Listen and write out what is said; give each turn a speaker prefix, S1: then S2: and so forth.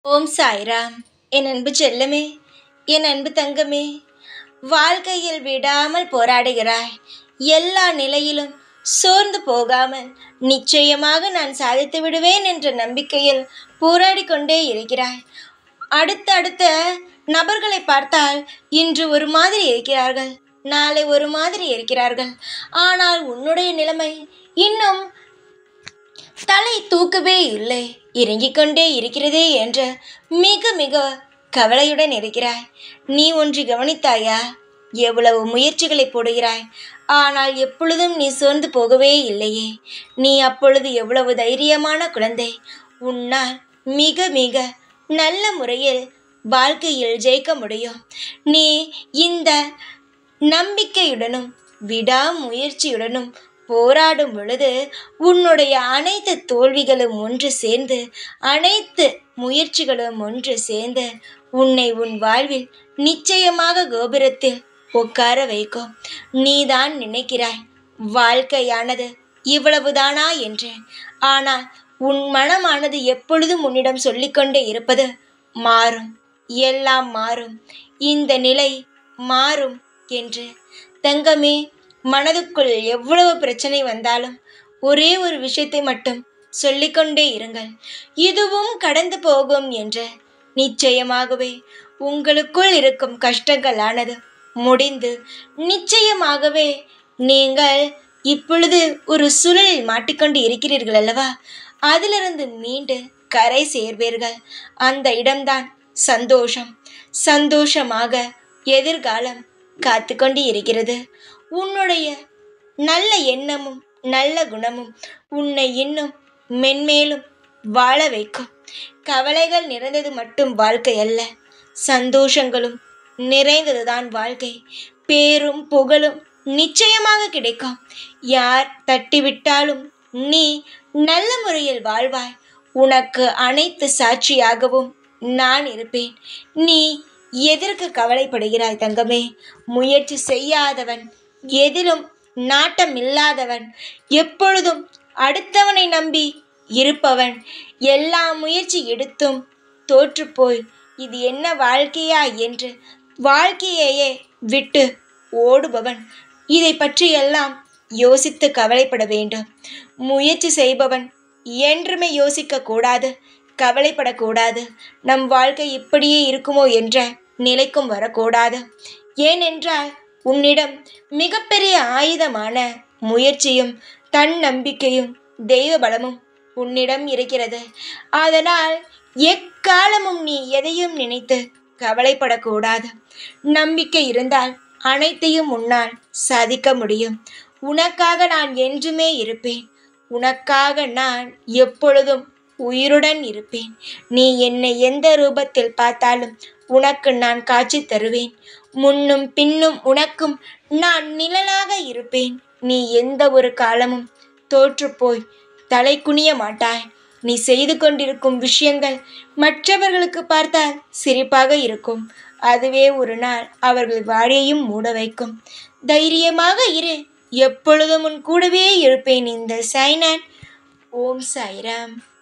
S1: ஓம் சாய்ராம். என் அன்பு செல்லமே, என் அன்பு தங்கமே, வாழ்க்கையில் விடாமல் போராடுகிறாய். எல்லா நிலையிலும் சோர்ந்து போகாமல் நிச்சயமாக நான் சாதித்து விடுவேன் என்ற நம்பிக்கையில் போராடி கொண்டே இருக்கிறாய். அடுத்த நபர்களை பார்த்தால் இன்று ஒரு மாதிரி இருக்கிறார்கள், நாளை ஒரு மாதிரி இருக்கிறார்கள். ஆனால் உன்னுடைய நிலைமை இன்னும் தலை தூக்கவே இல்லை, இறங்கிக் கொண்டே இருக்கிறதே என்று மிக மிக கவலையுடன் இருக்கிறாய். நீ ஒன்று கவனித்தாயா? எவ்வளவு முயற்சிகளை போடுகிறாய், ஆனால் எப்பொழுதும் நீ சோர்ந்து போகவே இல்லையே. நீ அப்பொழுது எவ்வளவு தைரியமான குழந்தை. உன்னால் மிக மிக நல்ல முறையில் வாழ்க்கையில் ஜெயிக்க முடியும். நீ இந்த நம்பிக்கையுடனும் விடாமுயற்சியுடனும் போராடும் பொழுது உன்னுடைய அனைத்து தோல்விகளும் ஒன்று சேர்ந்து, அனைத்து முயற்சிகளும் ஒன்று சேர்ந்து உன்னை உன் வாழ்வில் நிச்சயமாக கோபுரத்தில் உட்கார வைக்கும். நீதான் நினைக்கிறாய் வாழ்க்கையானது இவ்வளவுதானா என்று. ஆனால் உன் மனமானது எப்பொழுதும் உன்னிடம் சொல்லிக்கொண்டே இருப்பது மாறும், எல்லாம் மாறும், இந்த நிலை மாறும் என்று. தங்கமே, மனதுக்குள் எவ்வளவு பிரச்சனை வந்தாலும் ஒரே ஒரு விஷயத்தை மட்டும் சொல்லிக்கொண்டே இருங்கள், இதுவும் கடந்து போகும் என்று. நிச்சயமாகவே உங்களுக்குள் இருக்கும் கஷ்டங்களானது முடிந்து நிச்சயமாகவே நீங்கள் இப்பொழுது ஒரு சூழலில் மாட்டிக்கொண்டு இருக்கிறீர்கள் அல்லவா, அதிலிருந்து மீண்டு கரை சேர்வீர்கள். அந்த இடம்தான் சந்தோஷம். சந்தோஷமாக எதிர்காலம் காத்து கொண்டு இருக்கிறது. உன்னுடைய நல்ல எண்ணமும் நல்ல குணமும் உன்னை இன்னும் மென்மேலும் வாழ வைக்கும். கவலைகள் நிறைந்தது மட்டும் வாழ்க்கை அல்ல, சந்தோஷங்களும் நிறைந்ததுதான் வாழ்க்கை. பேரும் புகழும் நிச்சயமாக கிடைக்கும். யார் தட்டிவிட்டாலும் நீ நல்ல முறையில் வாழ்வாய். உனக்கு அனைத்து சாட்சியாகவும் நான் இருப்பேன். நீ எதற்கு கவலைப்படுகிறாய் தங்கமே? முயற்சி செய்யாதவன், எதிலும் நாட்டம் இல்லாதவன், எப்பொழுதும் அடுத்தவனை நம்பி இருப்பவன், எல்லா முயற்சி எடுத்தும் தோற்றுப்போய் இது என்ன வாழ்க்கையா என்று வாழ்க்கையையே விட்டு ஓடுபவன், இதை பற்றியெல்லாம் யோசித்து கவலைப்பட வேண்டும். முயற்சி செய்பவன் என்றுமே யோசிக்க கூடாது, கவலைப்படக்கூடாது. நம் வாழ்க்கை இப்படியே இருக்குமோ என்ற நிலைக்கும் வரக்கூடாது. ஏனென்றால் உன்னிடம் மிகப்பெரிய ஆயுதமான முயற்சியும் தன்னம்பிக்கையும் தெய்வ பலமும் உன்னிடம் இருக்கிறது. அதனால் எக்காலமும் நீ எதையும் நினைத்து கவலைப்படக்கூடாது. நம்பிக்கை இருந்தால் அனைத்தையும் உன்னால் சாதிக்க முடியும். உனக்காக நான் என்றுமே இருப்பேன். உனக்காக நான் எப்பொழுதும் உயிருடன் இருப்பேன். நீ என்னை எந்த ரூபத்தில் பார்த்தாலும் உனக்கு நான் காட்சி தருவேன். முன்னும் பின்னும் உனக்கும் நான் நிழலாக இருப்பேன். நீ எந்த ஒரு காலமும் தோற்றுப்போய் தலை குனிய மாட்டாய். நீ செய்து கொண்டிருக்கும் விஷயங்கள் மற்றவர்களுக்கு பார்த்தால் சிரிப்பாக இருக்கும். அதுவே ஒரு நாள் அவர்கள் வாழையும் மூட வைக்கும். தைரியமாக இரு, எப்பொழுதும் உன் கூடவே இருப்பேன். இந்த சாய்நான். ஓம் சாய்ராம்.